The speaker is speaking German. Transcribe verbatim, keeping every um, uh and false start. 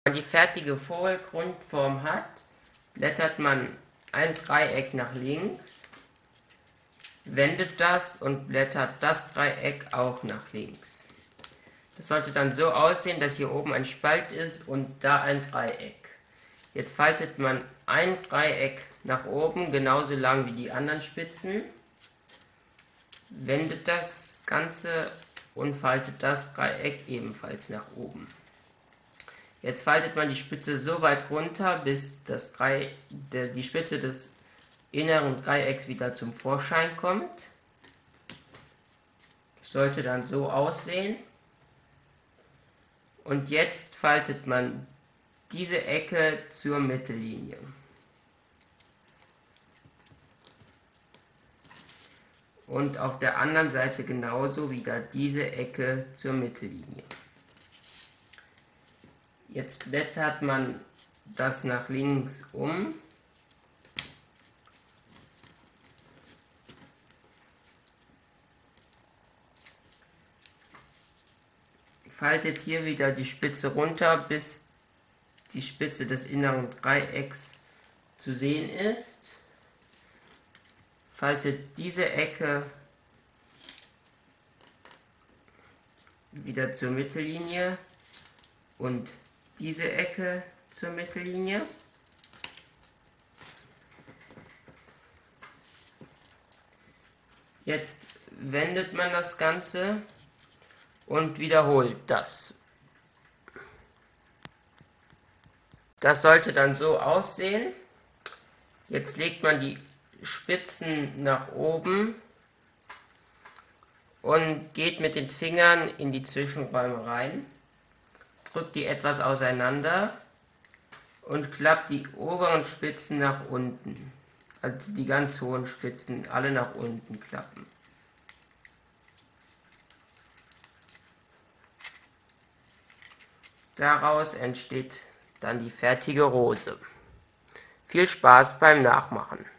Wenn man die fertige Vogelgrundform hat, blättert man ein Dreieck nach links, wendet das und blättert das Dreieck auch nach links. Das sollte dann so aussehen, dass hier oben ein Spalt ist und da ein Dreieck. Jetzt faltet man ein Dreieck nach oben, genauso lang wie die anderen Spitzen, wendet das Ganze und faltet das Dreieck ebenfalls nach oben. Jetzt faltet man die Spitze so weit runter, bis das Dreieck, der, die Spitze des inneren Dreiecks wieder zum Vorschein kommt. Das sollte dann so aussehen. Und jetzt faltet man diese Ecke zur Mittellinie. Und auf der anderen Seite genauso wieder diese Ecke zur Mittellinie. Jetzt blättert man das nach links um. Faltet hier wieder die Spitze runter, bis die Spitze des inneren Dreiecks zu sehen ist. Faltet diese Ecke wieder zur Mittellinie und diese Ecke zur Mittellinie. Jetzt wendet man das Ganze und wiederholt das. Das sollte dann so aussehen. Jetzt legt man die Spitzen nach oben und geht mit den Fingern in die Zwischenräume rein, drückt die etwas auseinander und klappt die oberen Spitzen nach unten, also die ganz hohen Spitzen alle nach unten klappen. Daraus entsteht dann die fertige Rose. Viel Spaß beim Nachmachen!